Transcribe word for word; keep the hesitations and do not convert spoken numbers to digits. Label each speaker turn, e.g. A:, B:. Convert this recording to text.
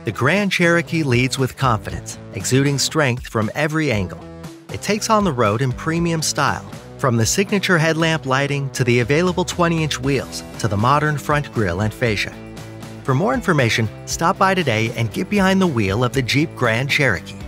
A: The Grand Cherokee leads with confidence, exuding strength from every angle. It takes on the road in premium style, from the signature headlamp lighting to the available twenty inch wheels to the modern front grille and fascia. For more information, stop by today and get behind the wheel of the Jeep Grand Cherokee.